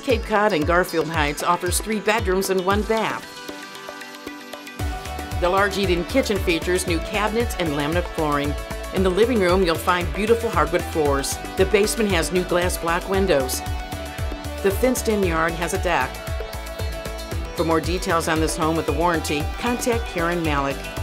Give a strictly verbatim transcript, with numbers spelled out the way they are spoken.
Cape Cod and Garfield Heights offers three bedrooms and one bath. The large eat-in kitchen features new cabinets and laminate flooring. In the living room, you'll find beautiful hardwood floors. The basement has new glass block windows. The fenced-in yard has a deck. For more details on this home with the warranty, contact Malek.